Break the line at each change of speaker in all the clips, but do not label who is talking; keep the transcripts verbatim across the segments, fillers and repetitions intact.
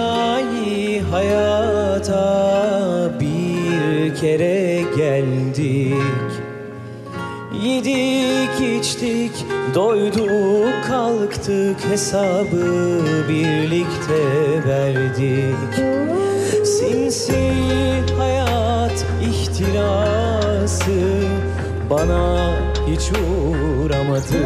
hercai hayata bir kere geldik. Yedik içtik, doyduk kalktık, hesabı birlikte verdik. Sinsi hayat ihtirası bana hiç uğramadı.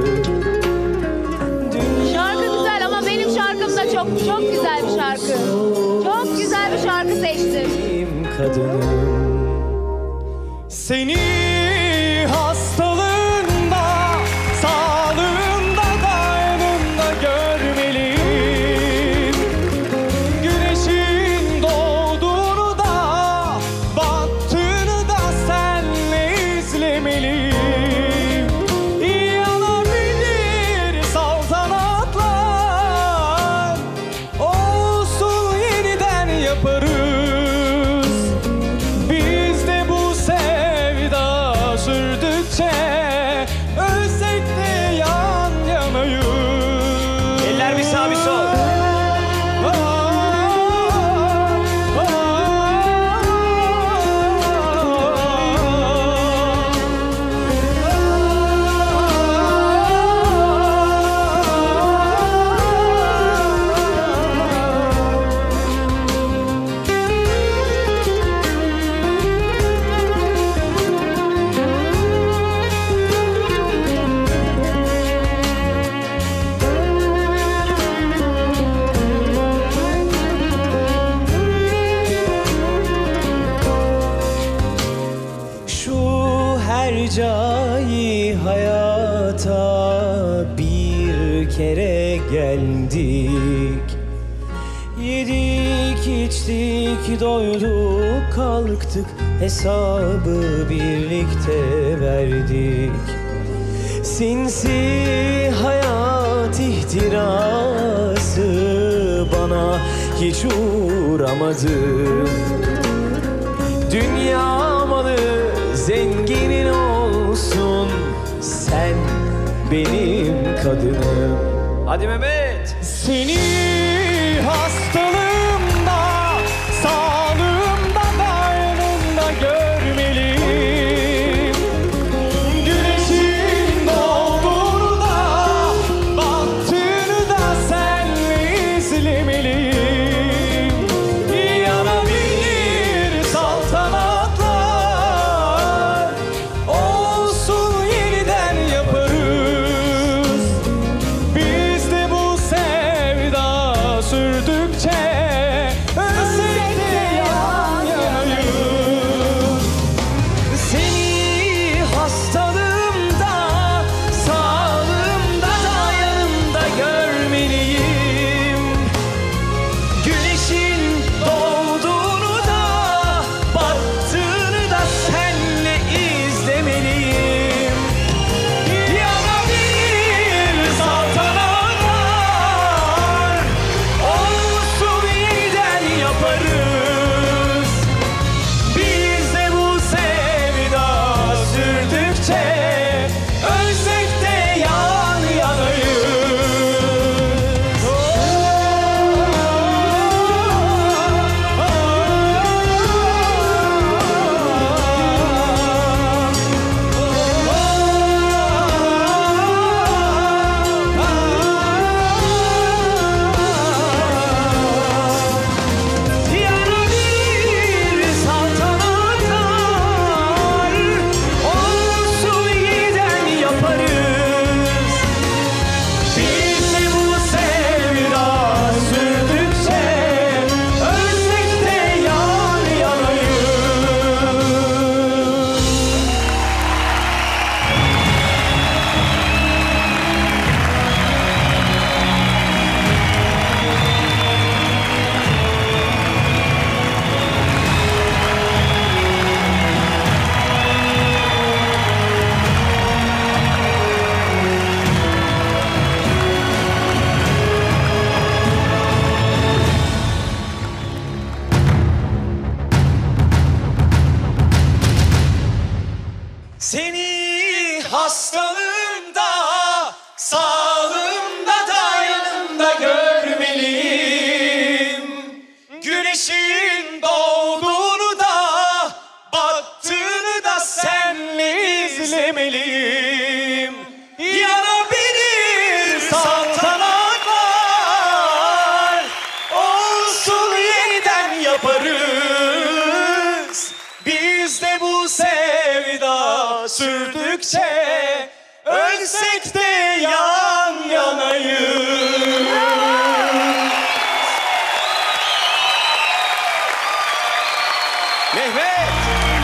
Şarkı güzel ama benim şarkım da çok çok güzel bir şarkı. Çok güzel bir şarkı seçtim.
Kadınım. Seni hastalığında, sağlığında da yanımda görmeliyim. Güneşin doğduğunu da battığını da senle izlemeliyim. Yanabilir saltanatlar, olsun yeniden yaparız. Ölsek de yan yanayız. Eller bir sağ bir sol. Hercai hayata bir kere geldik. Yedik içtik, doyduk kalktık, hesabı birlikte verdik. Sinsi hayat ihtirası bana hiç uğramadı. Dünya malı zenginin olsun, sen benim kadınım. Hadi Mehmet. Seni hastalığımda, sağlığımda da yanımda görmeliyim. Güneşin doğduğunu da battığını da senle izlemeliyim. Yanabilir saltanatlar, olsun yeniden yaparız. Biz de bu sevda sürdükçe ölsek de yan yanayız. Seni hastalığımda, sağlığımda da yanımda görmeliyim. Güneşin doğduğunu da battığını da senle izlemeliyim. Yanabilir saltanatlar, olsun öldükçe ölsek de yan yanayız. Mehmet!